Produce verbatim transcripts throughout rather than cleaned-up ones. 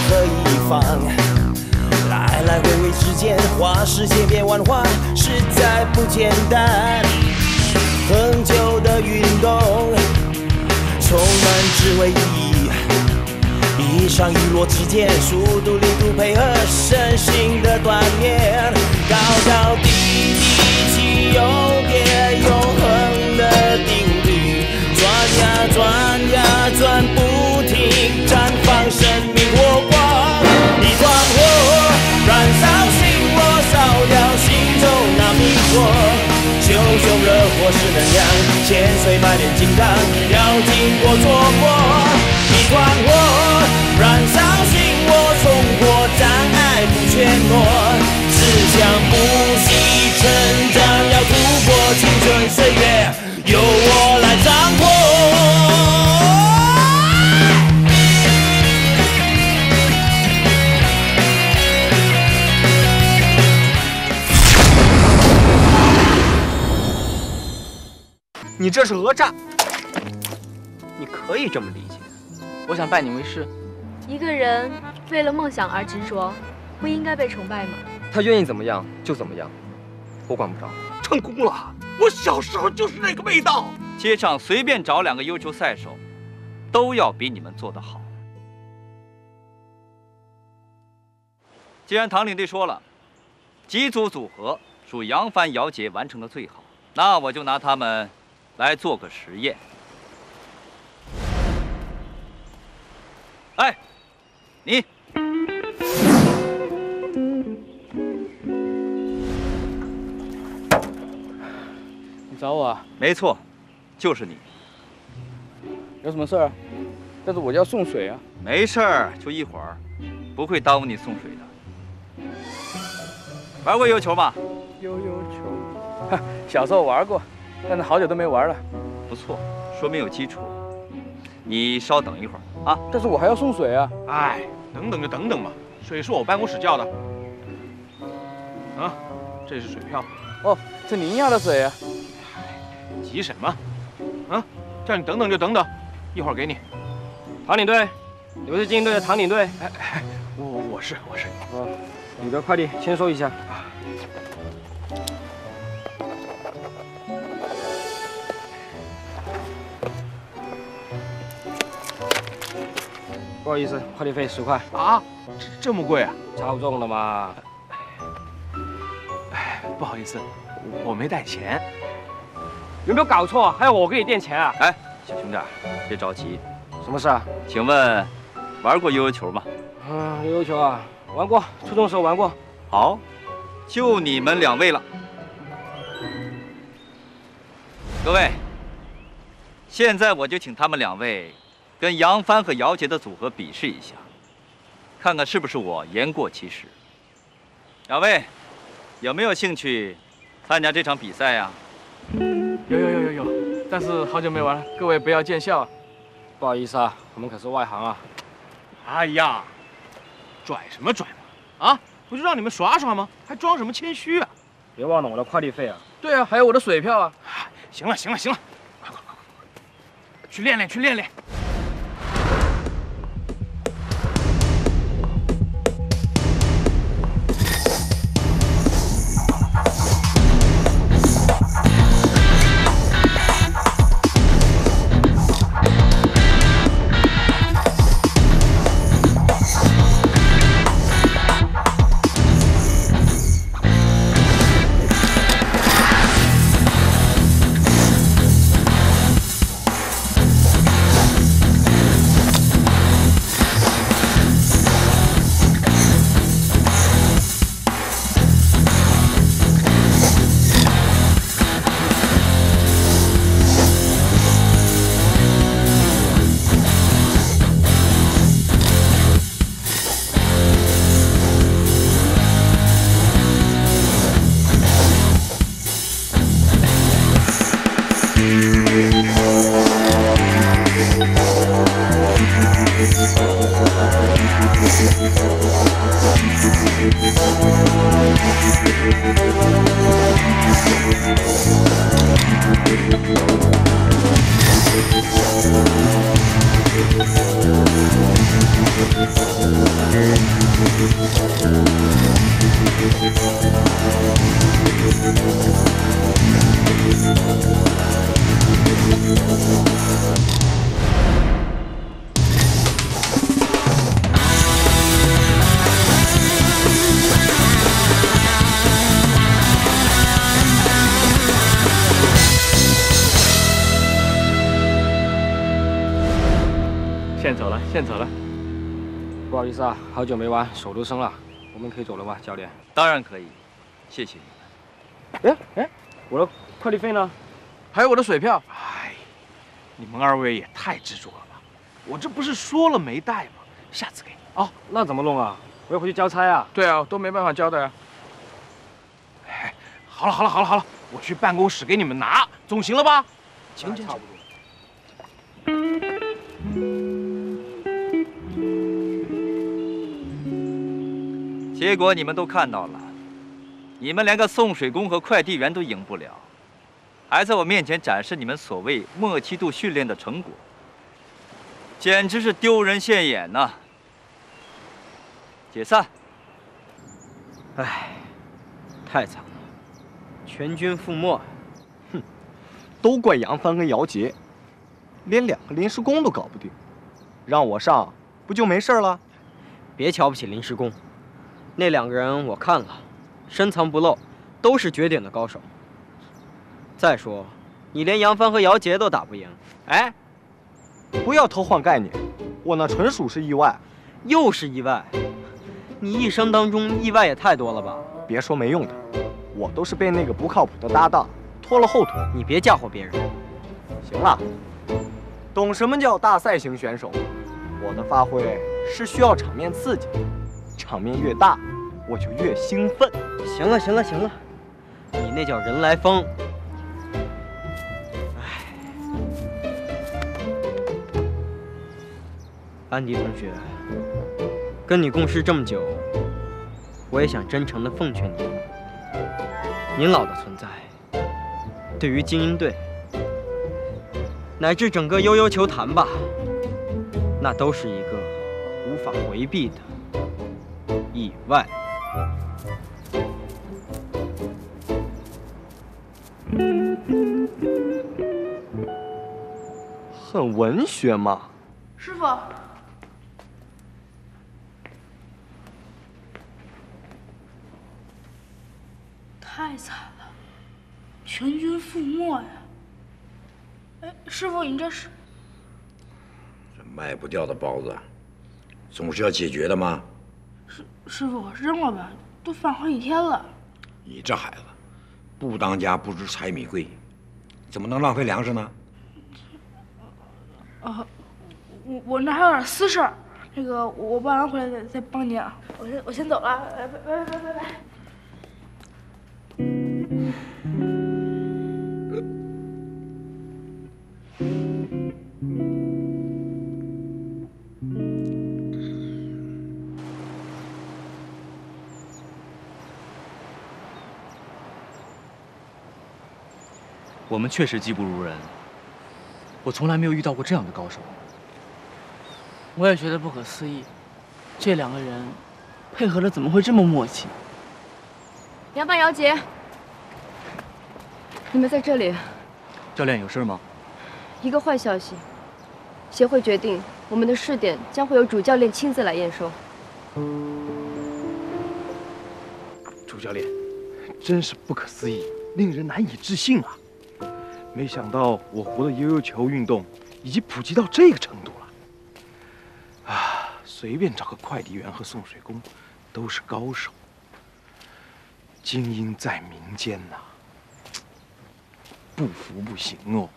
何一方？来来回回之间，花式千变万化，实在不简单。恒久的运动，充满智慧意义。一上一落之间，速度力度配合，身形的锻炼，高高低低，起有别永恒的定律，转呀转呀转不停，绽放生命火光。一团火，燃烧心窝，烧掉心中那迷惑。熊熊热火是能量，千锤百炼金刚，要经过琢磨。一团火，燃烧心窝，冲破障碍不怯懦，志向不息成长，要突破青春岁月，由我来掌握。 你这是讹诈， 你可以这么理解。 我想拜你为师。 一个人为了梦想而执着，不应该被崇拜吗？ 他愿意怎么样就怎么样，我管不着。 成功了，我小时候就是那个味道。 街上随便找两个优秀赛手，都要比你们做得好。既然唐领队说了，几组组合属杨帆、姚杰完成的最好，那我就拿他们来做个实验。哎，你， 你找我啊？ 没错，就是你。 有什么事儿？但是我要送水啊。 没事儿，就一会儿，不会耽误你送水的。玩过悠球吗？ 悠悠球，哈，小时候玩过，但是好久都没玩了。 不错，说明有基础。你稍等一会儿啊。 但是我还要送水啊。 哎，等等就等等嘛，水是我办公室叫的。啊，这是水票。 哦，是您要的水啊。 急什么？啊，叫你等等就等等，一会儿给你。 唐领队，你不是精英队的唐领队？ 哎哎，我我是我是。 哦，你的快递签收一下。不好意思，快递费十块。 啊，这这么贵啊？ 超重了嘛。 哎，不好意思，我没带钱。 有没有搞错？还要我给你垫钱啊？ 哎，小兄弟，别着急。 什么事啊？ 请问，玩过悠悠球吗？ 嗯，悠悠球啊，玩过，初中时候玩过。 好，就你们两位了。各位，现在我就请他们两位跟杨帆和姚杰的组合比试一下，看看是不是我言过其实。两位，有没有兴趣参加这场比赛呀？ 有有有有有，但是好久没玩了，各位不要见笑啊。 不好意思啊，我们可是外行啊。 哎呀，拽什么拽嘛！啊，不就让你们耍耍吗？还装什么谦虚啊？ 别忘了我的快递费啊。 对啊，还有我的水票啊。 行了行了行了，快快快快，去练练去练练。 Thank you. 先走了。 不好意思啊，好久没玩，手都生了。我们可以走了吧，教练？ 当然可以，谢谢你们。 哎哎，我的快递费呢？ 还有我的水票。 哎，你们二位也太执着了吧！我这不是说了没带吗？下次给。 哦，那怎么弄啊？我要回去交差啊。 对啊，都没办法交代啊。 哎，好了好了好了好了，我去办公室给你们拿，总行了吧？请请请。 结果你们都看到了，你们连个送水工和快递员都赢不了，还在我面前展示你们所谓默契度训练的成果，简直是丢人现眼呐！解散。 唉，太惨了，全军覆没。 哼，都怪杨帆跟姚杰，连两个临时工都搞不定，让我上不就没事了？ 别瞧不起临时工，那两个人我看了，深藏不露，都是绝顶的高手。再说，你连杨帆和姚杰都打不赢， 哎，不要偷换概念，我那纯属是意外。 又是意外。你一生当中意外也太多了吧？ 别说没用的，我都是被那个不靠谱的搭档拖了后腿。 你别嫁祸别人。 行了，懂什么叫大赛型选手？我的发挥是需要场面刺激，场面越大，我就越兴奋。 行了行了行了，你那叫人来疯。唉，安迪同学，跟你共事这么久，我也想真诚地奉劝你，您老的存在，对于精英队，乃至整个悠悠球坛吧，那都是一个无法回避的意外。 很文学嘛。 师傅。太惨了，全军覆没呀！哎，师傅，你这是？ 这卖不掉的包子，总是要解决的嘛。 师师傅，扔了吧，都放好几天了。 你这孩子，不当家不知柴米贵，怎么能浪费粮食呢？ 呃，我我那还有点私事儿，那个我办完回来再再帮您啊。我先我先走了，拜拜拜拜拜拜。 我们确实技不如人，我从来没有遇到过这样的高手。 我也觉得不可思议，这两个人配合的怎么会这么默契？ 杨帆、姚杰，你们在这里？ 教练有事吗？ 一个坏消息，协会决定我们的试点将会由主教练亲自来验收。 主教练，真是不可思议，令人难以置信啊！没想到我国的悠悠球运动已经普及到这个程度了。啊，随便找个快递员和送水工，都是高手。精英在民间呐、啊，不服不行哦。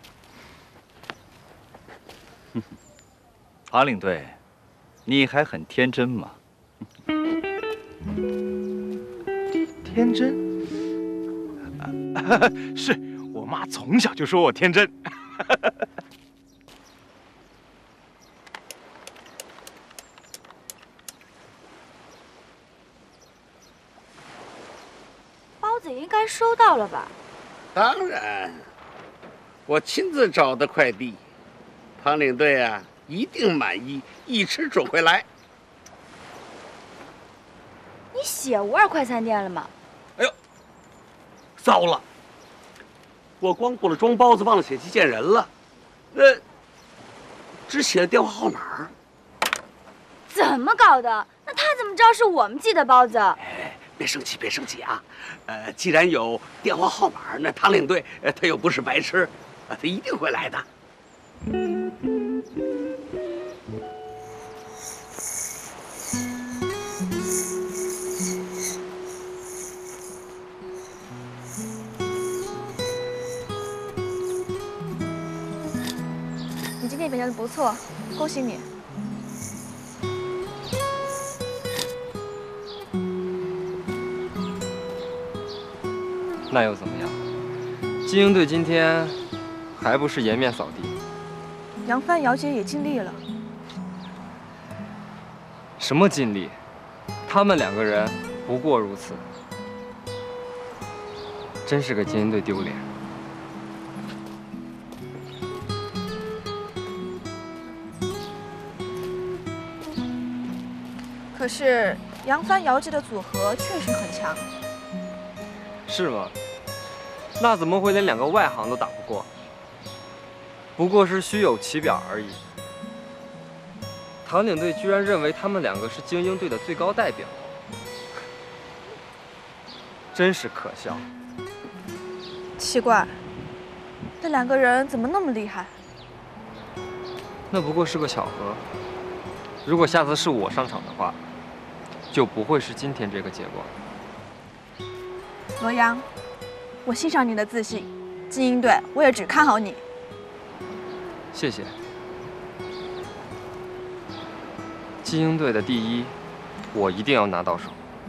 唐领队，你还很天真吗？ 天真？啊、是我妈从小就说我天真。 包子应该收到了吧？ 当然，我亲自找的快递，唐领队啊，一定满意，一吃准会来。 你写五二快餐店了吗？ 哎呦，糟了！我光顾了装包子，忘了写寄件人了。呃，只写了电话号码。 怎么搞的？那他怎么知道是我们寄的包子？ 哎，别生气，别生气啊！呃，既然有电话号码，那唐领队呃他又不是白痴，啊，他一定会来的。 错，恭喜你。 那又怎么样？精英队今天还不是颜面扫地？ 杨帆、姚杰也尽力了。 什么尽力？他们两个人不过如此，真是给精英队丢脸。 可是杨帆、姚杰的组合确实很强。 是吗？那怎么会连两个外行都打不过？不过是虚有其表而已。唐领队居然认为他们两个是精英队的最高代表，真是可笑。 奇怪，那两个人怎么那么厉害？ 那不过是个巧合。如果下次是我上场的话，就不会是今天这个结果。 罗阳，我欣赏你的自信，精英队我也只看好你。 谢谢。精英队的第一，我一定要拿到手。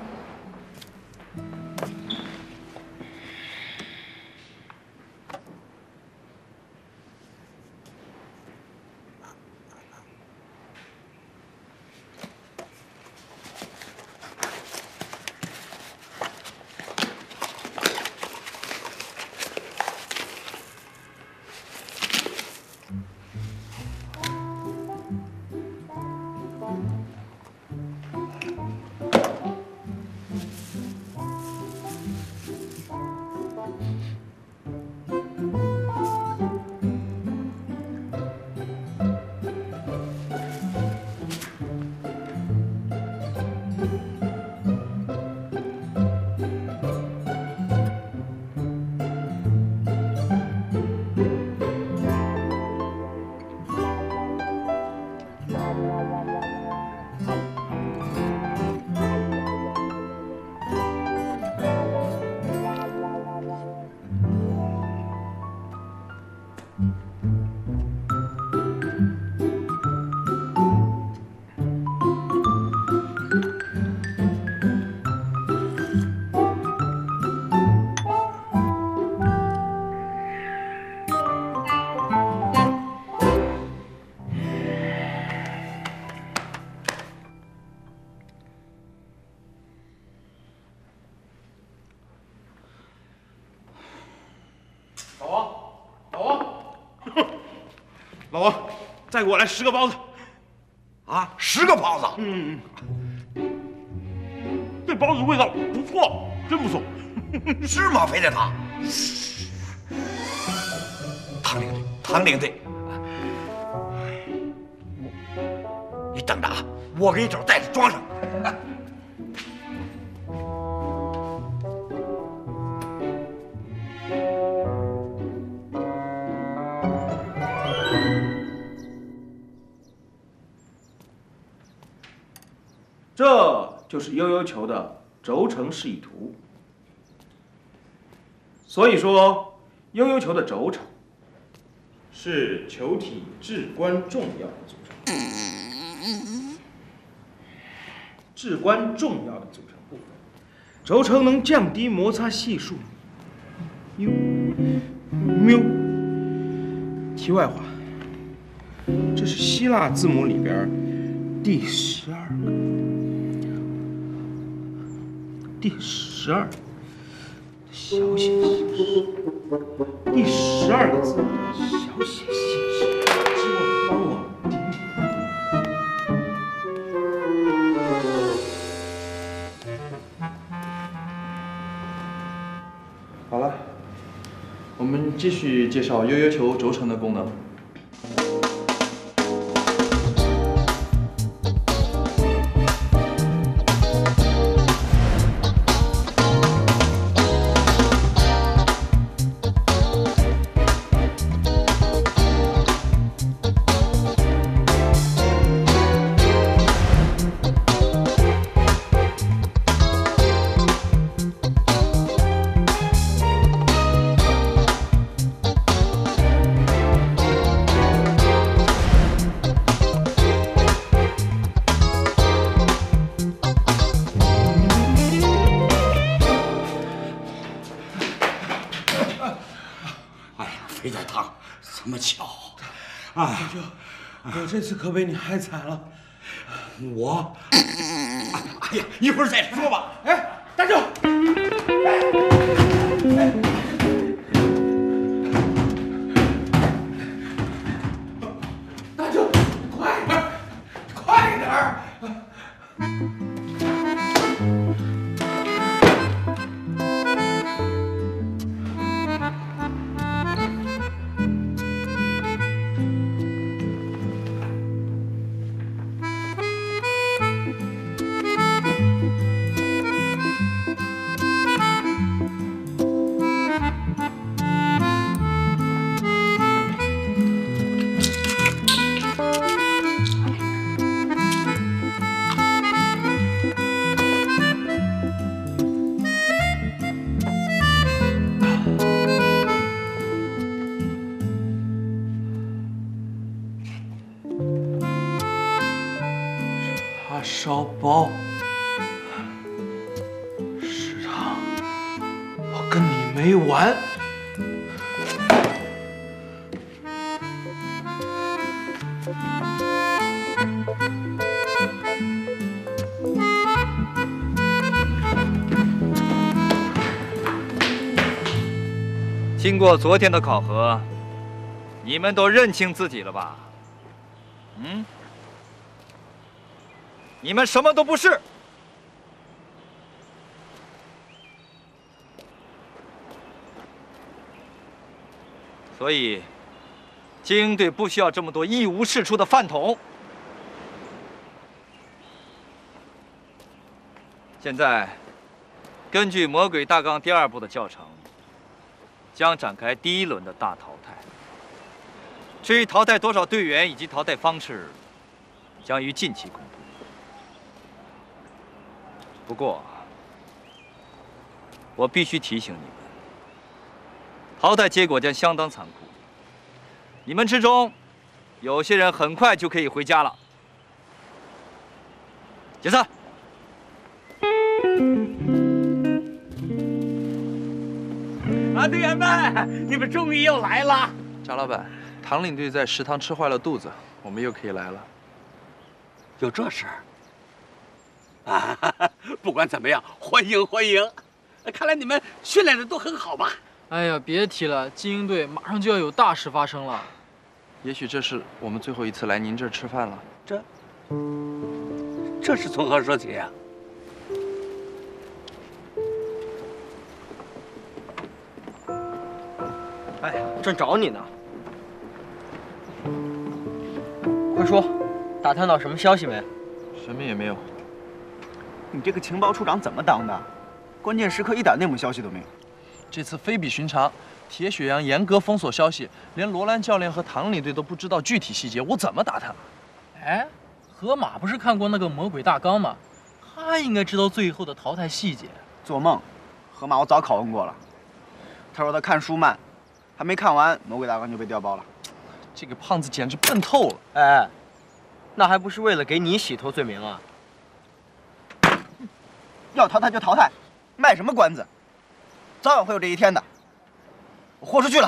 老王，再给我来十个包子。 啊，十个包子。 嗯嗯。这包子味道不错，真不错。 是吗，肥大堂？唐领队，唐领队，你等着啊，我给你找袋子装上。 这就是悠悠球的轴承示意图。所以说，悠悠球的轴承是球体至关重要的组成，至关重要的组成部分。轴承能降低摩擦系数。喵喵。题外话，这是希腊字母里边第十二个。第十二小写形式，第十二个字小写形式，希望帮我听听。好了，我们继续介绍悠悠球轴承的功能。 这么巧啊！ 大舅，我这次可被你害惨了。 我，哎呀，一会儿再说吧。 哎，大舅，哎，大舅，快点，快点儿！烧包，石堂，我跟你没完！ 经过昨天的考核，你们都认清自己了吧？嗯？你们什么都不是。所以，精英队不需要这么多一无是处的饭桶。现在，根据《魔鬼大纲》第二部的教程，将展开第一轮的大淘汰。至于淘汰多少队员以及淘汰方式，将于近期公布。不过，我必须提醒你们，淘汰结果将相当残酷。你们之中，有些人很快就可以回家了。解散。 啊，队员们，你们终于又来了。 张老板，唐领队在食堂吃坏了肚子，我们又可以来了。 有这事儿？啊，不管怎么样，欢迎欢迎！看来你们训练的都很好吧？ 哎呀，别提了，精英队马上就要有大事发生了。也许这是我们最后一次来您这儿吃饭了。 这，这是从何说起呀？ 哎呀，正找你呢。快说，打探到什么消息没？ 什么也没有。 你这个情报处长怎么当的？关键时刻一点内幕消息都没有。 这次非比寻常，铁血羊严格封锁消息，连罗兰教练和唐领队都不知道具体细节，我怎么打探啊？ 哎，河马不是看过那个《魔鬼大纲》吗？他应该知道最后的淘汰细节。 做梦！河马我早拷问过了，他说他看书慢，还没看完《魔鬼大纲》就被调包了。 这个胖子简直笨透了！ 哎，那还不是为了给你洗脱罪名啊？ 要淘汰就淘汰，卖什么关子？早晚会有这一天的。我豁出去了。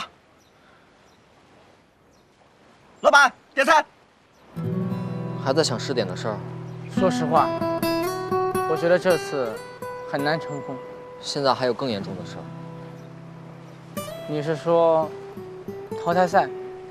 老板，点餐。 还在想试点的事儿？ 说实话，我觉得这次很难成功。 现在还有更严重的事儿。 你是说淘汰赛？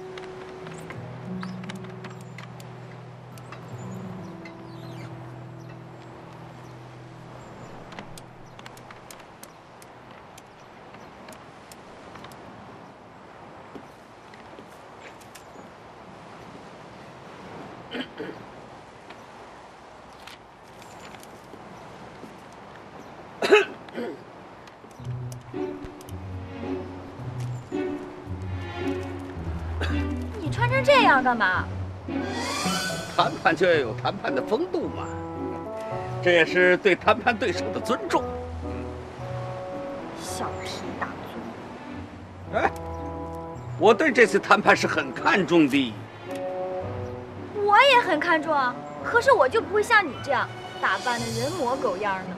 你穿成这样干嘛？ 谈判就要有谈判的风度嘛，这也是对谈判对手的尊重。 小题大做。 哎，我对这次谈判是很看重的。 我也很看重啊，可是我就不会像你这样打扮的人模狗样的。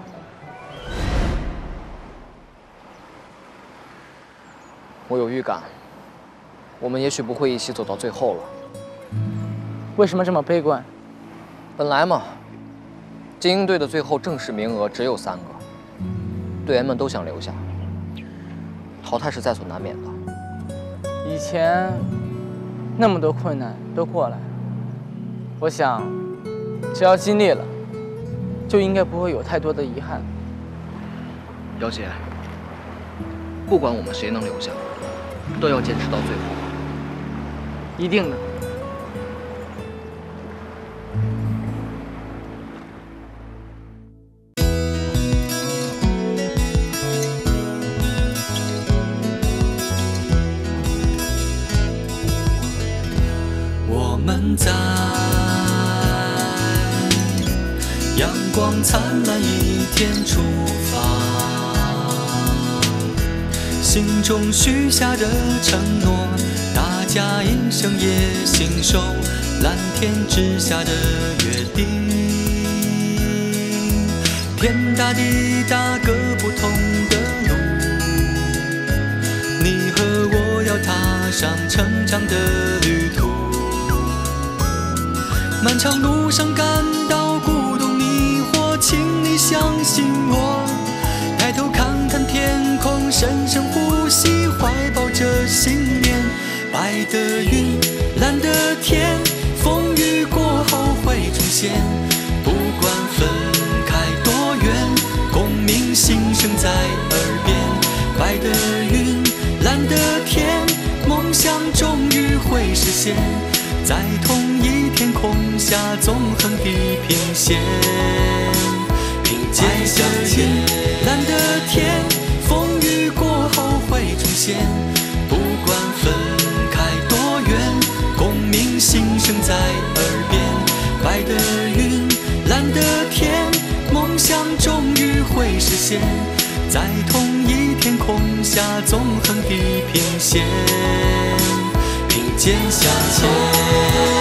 我有预感， 我们也许不会一起走到最后了。 为什么这么悲观？ 本来嘛，精英队的最后正式名额只有三个，队员们都想留下，淘汰是在所难免的。 以前那么多困难都过来了，我想，只要经历了，就应该不会有太多的遗憾。 姚姐，不管我们谁能留下，都要坚持到最后。 一定的。 我们在阳光灿烂一天出发，心中许下的承诺，大家一生也信守，蓝天之下的约定。天大地大，各不同的路，你和我要踏上成长的旅途。漫长路上感到孤独迷惑，请你相信我，抬头看看天空，深深呼吸，怀抱着信念。白的云，蓝的天，风雨过后会重现。不管分开多远，共鸣心声在耳边。白的云，蓝的天，梦想终于会实现，在同一天空下纵横地平线。并肩向前，蓝的天，风雨过后会重现。不管分开多远，共鸣心声在耳边。白的云，蓝的天，梦想终于会实现，在同一天空下纵横地平线。并肩向前。